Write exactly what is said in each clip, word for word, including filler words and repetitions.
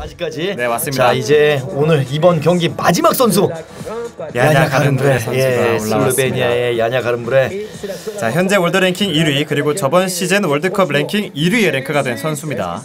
아직까지. 네, 맞습니다. 자, 이제 오늘 이번 경기 마지막 선수 야냐 가른브레 선수가 예, 올라왔습니다. 슬로베니아의 야냐 가른브레. 자, 현재 월드 랭킹 일 위 그리고 저번 시즌 월드컵 랭킹 일 위에 랭크가 된 선수입니다.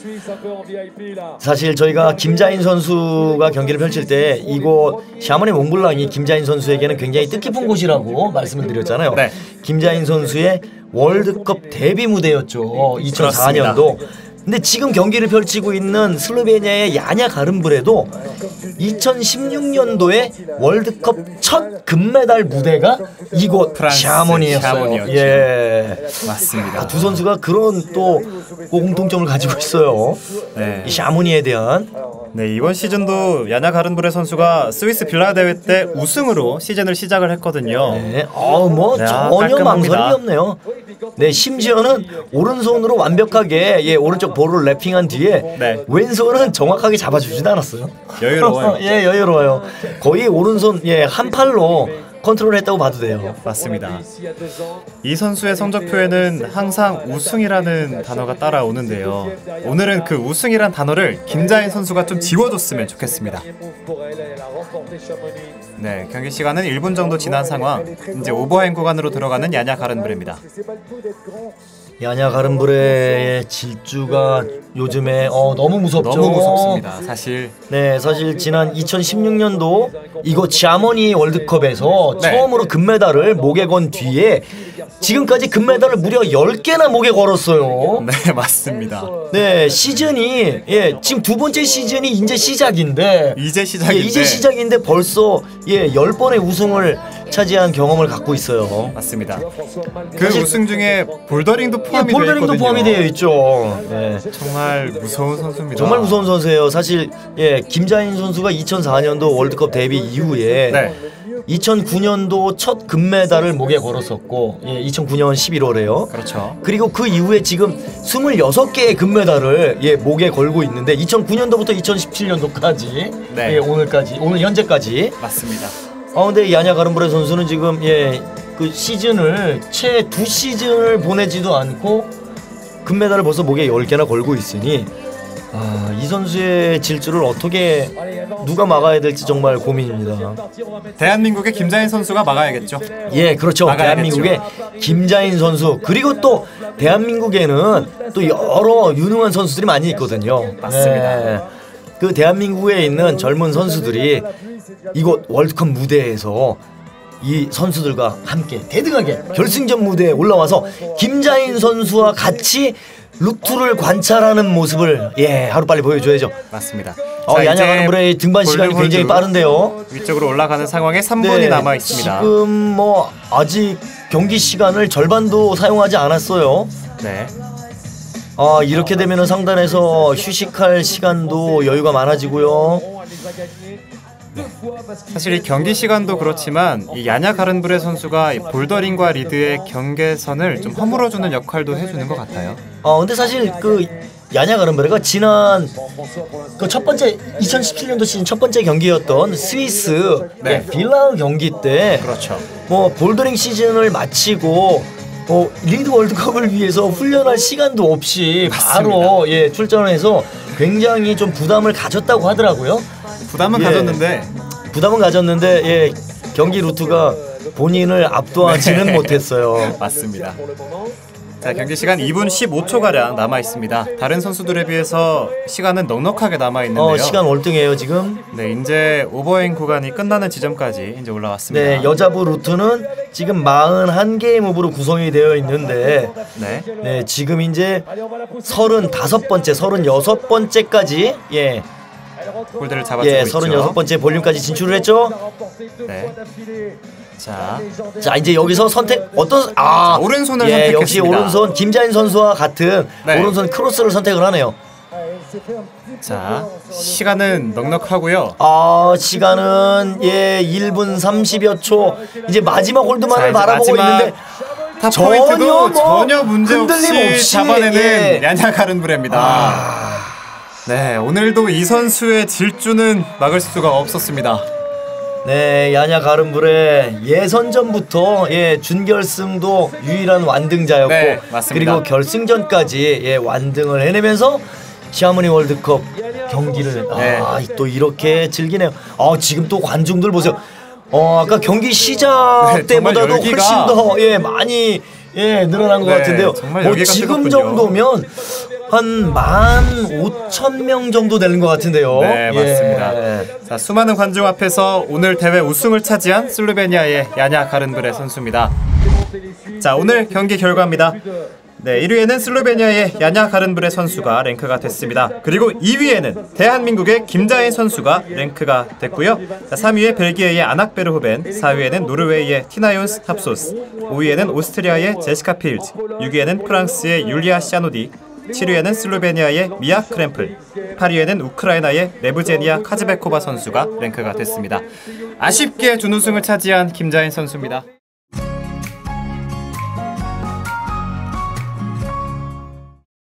사실 저희가 김자인 선수가 경기를 펼칠 때 이곳 샤머니 몽블랑이 김자인 선수에게는 굉장히 뜻깊은 곳이라고 말씀을 드렸잖아요. 네. 김자인 선수의 월드컵 데뷔 무대였죠. 이천사 년도. 근데 지금 경기를 펼치고 있는 슬로베니아의 야냐 가른브레도 이천십육 년도에 월드컵 첫 금메달 무대가 이곳 샤머니였어요. 예, 맞습니다. 두 선수가 그런 또 공통점을 가지고 있어요. 네. 이 샤머니에 대한. 네, 이번 시즌도 야냐 가른브레 선수가 스위스 빌라 대회 때 우승으로 시즌을 시작을 했거든요. 네, 어, 뭐 야, 전혀 깔끔합니다. 망설임이 없네요. 네, 심지어는 오른손으로 완벽하게 예 오른쪽 볼을 랩핑한 뒤에 네. 왼손은 정확하게 잡아주지도 않았어요. 여유로워요. 예, 여유로워요. 거의 오른손 예 한 팔로 컨트롤했다고 봐도 돼요. 맞습니다. 이 선수의 성적표에는 항상 우승이라는 단어가 따라오는데요. 오늘은 그 우승이란 단어를 김자인 선수가 좀 지워줬으면 좋겠습니다. 네, 경기 시간은 일 분 정도 지난 상황. 이제 오버핸 구간으로 들어가는 야냐 가른브레입니다. 야냐 가른브레의 질주가 요즘에 어 너무 무섭죠. 너무 무섭습니다. 사실. 네, 사실 지난 이천십육 년도 이곳 샤머니 월드컵에서 네. 처음으로 금메달을 목에 건 뒤에 지금까지 금메달을 무려 열 개나 목에 걸었어요. 네, 맞습니다. 네, 시즌이 예 지금 두 번째 시즌이 이제 시작인데 이제 시작인데 예, 이제 시작인데 벌써 예 열 번의 우승을 차지한 경험을 갖고 있어요. 맞습니다. 그 우승 중에 볼더링도 포함이 예, 볼더링도 되어 있거든요. 포함이 되어 있죠. 예. 정말 무서운 선수입니다. 정말 무서운 선수예요. 사실 예 김자인 선수가 이천사 년도 월드컵 데뷔 이후에 네. 이천구 년도 첫 금메달을 목에 걸었었고 예, 이천구 년 십일월에요. 그렇죠. 그리고 그 이후에 지금 스물여섯 개의 금메달을 예, 목에 걸고 있는데 이천구 년도부터 이천십칠 년도까지 네. 예, 오늘까지 오늘 현재까지 맞습니다. 아 근데 야냐 가른브레 선수는 지금 예, 그 시즌을 채 두 시즌을 보내지도 않고 금메달을 벌써 목에 열 개나 걸고 있으니 아, 이 선수의 질주를 어떻게 누가 막아야 될지 정말 고민입니다. 대한민국의 김자인 선수가 막아야겠죠. 예, 그렇죠. 막아야겠죠. 대한민국의 김자인 선수 그리고 또 대한민국에는 또 여러 유능한 선수들이 많이 있거든요. 맞습니다. 네. 그 대한민국에 있는 젊은 선수들이 이곳 월드컵 무대에서 이 선수들과 함께 대등하게 결승전 무대에 올라와서 김자인 선수와 같이 루트를 관찰하는 모습을 예 하루빨리 보여줘야죠. 맞습니다. 어, 자, 야냐 이제 가른브레의 등반 시간이 골든홀드 굉장히 빠른데요. 위쪽으로 올라가는 상황에 삼 분이 네, 남아 있습니다. 지금 뭐 아직 경기 시간을 절반도 사용하지 않았어요. 네. 아 이렇게 되면은 상단에서 휴식할 시간도 여유가 많아지고요. 사실 이 경기 시간도 그렇지만 이 야냐 가른브레 선수가 이 볼더링과 리드의 경계선을 좀 허물어주는 역할도 해주는 것 같아요. 어 근데 사실 그 야냐 가른브레가 지난 그 첫 번째 이천십칠 년도 시즌 첫 번째 경기였던 스위스 네. 예, 빌라우 경기 때 그렇죠. 뭐 볼더링 시즌을 마치고 어, 리드 월드컵을 위해서 훈련할 시간도 없이 맞습니다. 바로 예 출전해서 굉장히 좀 부담을 가졌다고 하더라고요. 부담은 예. 가졌는데 부담은 가졌는데 예 경기 루트가 본인을 압도하지는 네. 못했어요. 맞습니다. 자, 경기 시간 이 분 십오 초가량 남아 있습니다. 다른 선수들에 비해서 시간은 넉넉하게 남아 있는데요. 어 시간 월등해요 지금. 네, 이제 오버핸 구간이 끝나는 지점까지 이제 올라왔습니다. 네, 여자부 루트는 지금 사십일 개의 무브로 구성이 되어 있는데 네. 네, 지금 이제 서른다섯 번째, 서른여섯 번째까지 예. 홀드를 잡아주고 예, 있죠. 서른여섯 번째 볼륨까지 진출을 했죠. 네. 자, 자, 이제 여기서 선택 어떤 아, 자, 오른손을 예, 선택했습니다. 역시 오른손 김자인 선수와 같은 네. 오른손 크로스를 선택을 하네요. 자, 시간은 넉넉하고요. 아, 시간은 예, 일 분 삼십여 초. 이제 마지막 홀드만을 자, 이제 바라보고 마지막 있는데 탑 전혀 포인트도 뭐 전혀 문제 흔들림 없이, 없이, 잡아내는 예. 야냐 가른브레입니다. 아. 네, 오늘도 이 선수의 질주는 막을 수가 없었습니다. 네, 야냐 가른브레 예선전부터 예, 준결승도 유일한 완등자였고 네, 맞습니다. 그리고 결승전까지 예, 완등을 해내면서 시아모니 월드컵 경기를 네. 아, 또 이렇게 즐기네요. 어, 지금 또 관중들 보세요. 어, 아까 경기 시작 네, 때보다도 열기가... 훨씬 더 예, 많이 예, 늘어난 것 네, 같은데요. 뭐 지금 뜨겁군요. 정도면 한 만 오천 명 정도 되는 것 같은데요. 네, 맞습니다. 예. 자, 수많은 관중 앞에서 오늘 대회 우승을 차지한 슬로베니아의 야냐 가른브레 선수입니다. 자, 오늘 경기 결과입니다. 네, 일 위에는 슬로베니아의 야냐 가른브레 선수가 랭크가 됐습니다. 그리고 이 위에는 대한민국의 김자인 선수가 랭크가 됐고요. 자, 삼 위에 벨기에의 아낙 베르호벤, 사 위에는 노르웨이의 티나윤스 탑소스, 오 위에는 오스트리아의 제시카 필즈, 육 위에는 프랑스의 율리아 샤노디, 칠 위에는 슬로베니아의 미아 크램플, 팔 위에는 우크라이나의 레브제니아 카즈베코바 선수가 랭크가 됐습니다. 아쉽게 준우승을 차지한 김자인 선수입니다.